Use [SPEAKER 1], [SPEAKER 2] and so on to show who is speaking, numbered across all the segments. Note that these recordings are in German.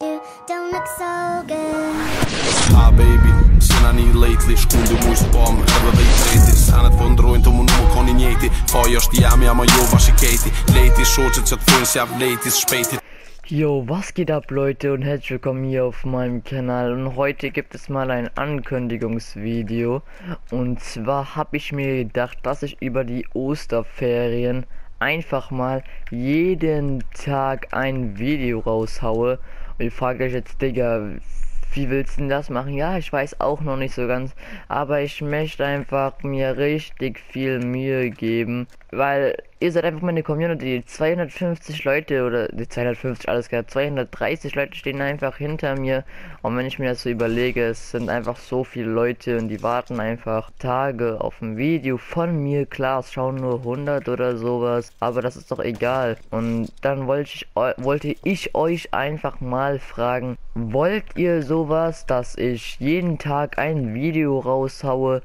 [SPEAKER 1] You don't look so good.
[SPEAKER 2] Baby, sina një lately, shkundi mu i spam, edhe dhe I treti Senet po ndrojnë të mu nuk ka një njeti Faja është jam, ama jo bashiketi Leti shoqet që t'fojnë si av letis shpejti.
[SPEAKER 3] Jo, was geht ab, Leute, und herzlich willkommen hier auf meinem Kanal. Und heute gibt es mal ein Ankündigungsvideo. Und zwar habe ich mir gedacht, dass ich über die Osterferien einfach mal jeden Tag ein Video raushaue. Und ihr fragt euch jetzt, Digga, wie willst du denn das machen? Ja, ich weiß auch noch nicht so ganz, aber ich möchte einfach mir richtig viel Mühe geben, weil ihr seid einfach meine Community. 250 Leute oder die 250, alles klar, 230 Leute stehen einfach hinter mir, und wenn ich mir das so überlege, es sind einfach so viele Leute und die warten einfach Tage auf ein Video von mir. Klar, es schauen nur 100 oder sowas, aber das ist doch egal. Und dann wollte ich euch einfach mal fragen, wollt ihr sowas, dass ich jeden Tag ein Video raushaue,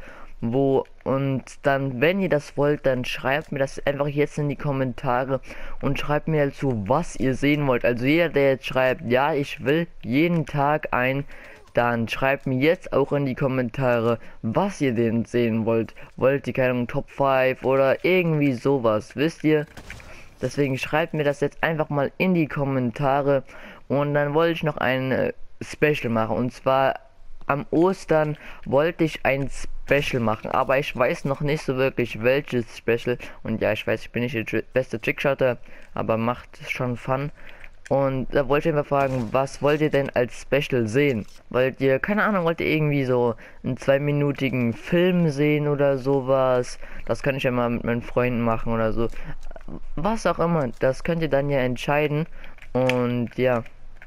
[SPEAKER 3] und dann, wenn ihr das wollt, dann schreibt mir das einfach jetzt in die Kommentare und schreibt mir dazu, was ihr sehen wollt. Also jeder, der jetzt schreibt, ja, ich will jeden Tag dann schreibt mir jetzt auch in die Kommentare, was ihr denn sehen wollt. Wollt ihr, keine Ahnung, Top 5 oder irgendwie sowas, wisst ihr? Deswegen schreibt mir das jetzt einfach mal in die Kommentare. Und dann wollte ich noch ein Special machen, und zwar am Ostern wollte ich ein Special machen, aber ich weiß noch nicht so wirklich welches Special. Und ja, ich weiß, ich bin nicht der beste Trickshotter, aber macht schon Fun. Und da wollte ich einfach fragen, was wollt ihr denn als Special sehen? Wollt ihr, keine Ahnung, wollt ihr irgendwie so einen 2-minütigen Film sehen oder sowas? Das kann ich ja mal mit meinen Freunden machen oder so. Was auch immer, das könnt ihr dann ja entscheiden. Und ja,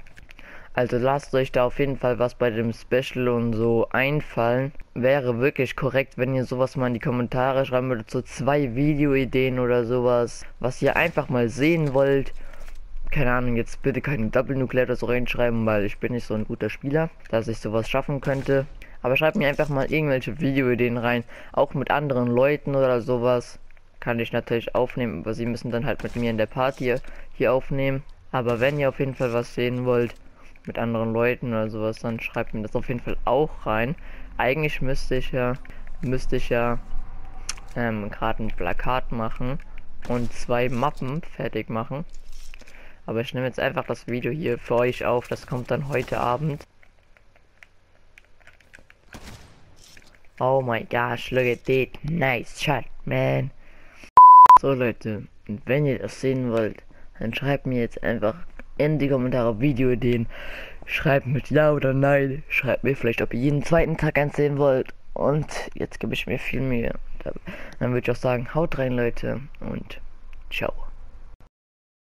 [SPEAKER 3] also lasst euch da auf jeden Fall was bei dem Special und so einfallen. Wäre wirklich korrekt, wenn ihr sowas mal in die Kommentare schreiben würdet, so 2 Videoideen oder sowas, was ihr einfach mal sehen wollt. Keine Ahnung, jetzt bitte keine Double Nuclear oder so reinschreiben, weil ich bin nicht so ein guter Spieler, dass ich sowas schaffen könnte. Aber schreibt mir einfach mal irgendwelche Videoideen rein, auch mit anderen Leuten oder sowas. Kann ich natürlich aufnehmen, aber sie müssen dann halt mit mir in der Party hier aufnehmen. Aber wenn ihr auf jeden Fall was sehen wollt mit anderen Leuten oder sowas, dann schreibt mir das auf jeden Fall auch rein. Eigentlich müsste ich ja gerade ein Plakat machen und 2 Mappen fertig machen. Aber ich nehme jetzt einfach das Video hier für euch auf. Das kommt dann heute Abend. Oh my gosh, look at that. Nice shot, man. So Leute, und wenn ihr das sehen wollt, dann schreibt mir jetzt einfach in die Kommentare Videoideen. Schreibt mit Ja oder Nein. Schreibt mir vielleicht, ob ihr jeden zweiten Tag eins sehen wollt. Und jetzt gebe ich mir viel Mühe. Dann würde ich auch sagen, haut rein Leute und ciao.